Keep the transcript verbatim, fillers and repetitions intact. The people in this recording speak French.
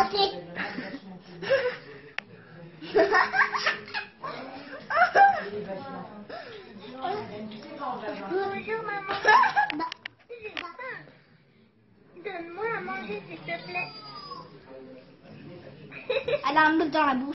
papier. Bonjour maman. Bah, j'ai faim. Donne-moi à manger s'il te plaît. Elle a un œuf dans la bouche.